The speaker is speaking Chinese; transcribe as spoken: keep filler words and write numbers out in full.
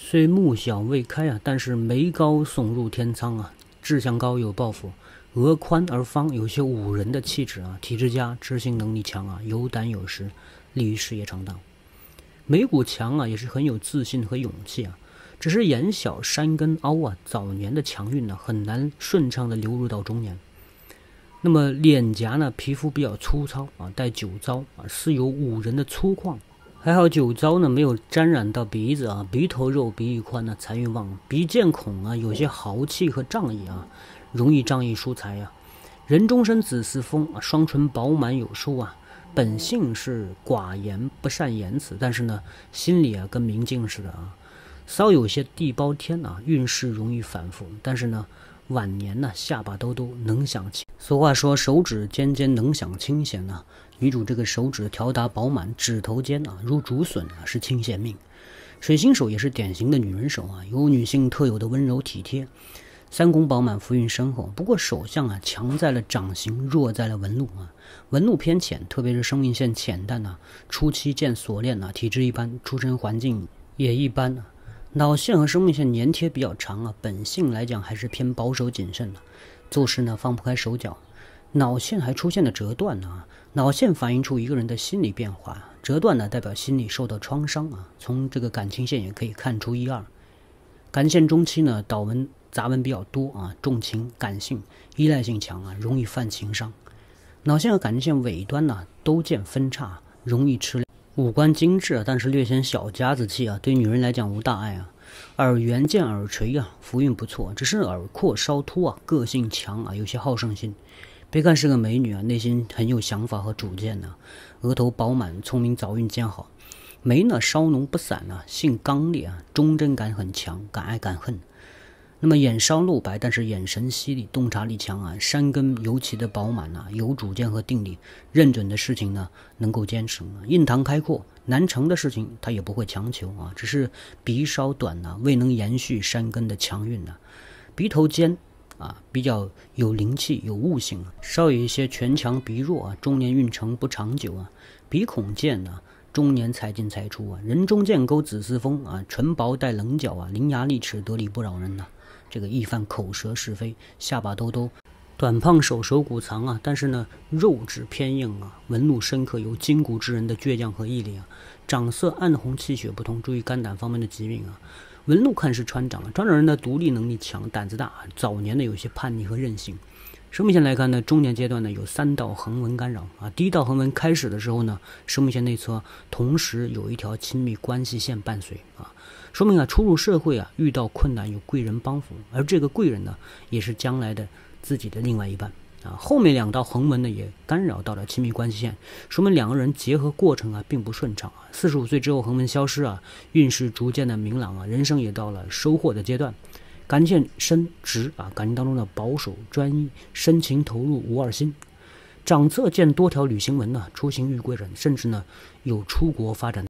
虽木小未开啊，但是眉高耸入天苍啊，志向高有抱负，额宽而方，有些武人的气质啊，体质佳，执行能力强啊，有胆有识，利于事业长大。眉骨强啊，也是很有自信和勇气啊，只是眼小山根凹啊，早年的强运呢，很难顺畅的流入到中年。那么脸颊呢，皮肤比较粗糙啊，带酒糟啊，似有武人的粗犷。还好酒糟呢没有沾染到鼻子啊，鼻头肉，鼻翼宽呢，财运旺，鼻渐孔啊，有些豪气和仗义啊，容易仗义疏财啊。人中生子嗣风啊，双唇饱满有数啊，本性是寡言不善言辞，但是呢，心里啊跟明镜似的啊，稍有些地包天啊，运势容易反复，但是呢，晚年呢下巴兜兜，能享清。俗话说手指尖尖能享清闲啊，女主这个手指条达饱满，指头尖啊如竹笋啊，是清闲命。水星手也是典型的女人手啊，有女性特有的温柔体贴，三宫饱满，福运深厚。不过手相啊强在了掌形，弱在了纹路啊，纹路偏浅，特别是生命线浅淡啊，初期见锁链啊，体质一般，出身环境也一般啊。脑线和生命线粘贴比较长啊，本性来讲还是偏保守谨慎的，做事呢放不开手脚。脑线还出现了折断啊，脑线反映出一个人的心理变化，折断呢代表心理受到创伤啊。从这个感情线也可以看出一二。感线中期呢，导文杂文比较多啊，重情感性，依赖性强啊，容易犯情伤。脑线和感情线尾端呢都见分叉，容易吃力。五官精致啊，但是略显小家子气啊，对女人来讲无大碍啊。耳缘见耳垂啊，福运不错，只是耳廓稍凸啊，个性强啊，有些好胜心。别看是个美女啊，内心很有想法和主见呢、啊。额头饱满，聪明，早运兼好。眉呢稍浓不散啊，性刚烈啊，忠贞感很强，敢爱敢恨。那么眼稍露白，但是眼神犀利，洞察力强啊，山根尤其的饱满啊，有主见和定力，认准的事情呢能够坚持啊，印堂开阔，难成的事情他也不会强求啊，只是鼻稍短啊，未能延续山根的强运啊，鼻头尖啊，比较有灵气，有悟性啊，稍有一些拳强鼻弱啊，中年运程不长久啊，鼻孔见啊，中年财进财出啊，人中见沟子嗣风啊，唇薄带棱角啊，伶牙俐齿，得理不饶人呐、啊。这个易犯口舌是非，下巴兜兜，短胖手手骨长啊，但是呢肉质偏硬啊，纹路深刻，有筋骨之人的倔强和毅力啊。长色暗红，气血不通，注意肝胆方面的疾病啊。纹路看是川长，川长人的独立能力强，胆子大，早年呢有些叛逆和任性。生命线来看呢，中年阶段呢有三道横纹干扰啊。第一道横纹开始的时候呢，生命线内侧同时有一条亲密关系线伴随啊，说明啊初入社会啊遇到困难有贵人帮扶，而这个贵人呢也是将来的自己的另外一半啊。后面两道横纹呢也干扰到了亲密关系线，说明两个人结合过程啊并不顺畅啊。四十五岁之后横纹消失啊，运势逐渐的明朗啊，人生也到了收获的阶段。感情线深直啊，感情当中的保守专一，深情投入无二心。掌侧见多条旅行纹呢，出行遇贵人，甚至呢有出国发展。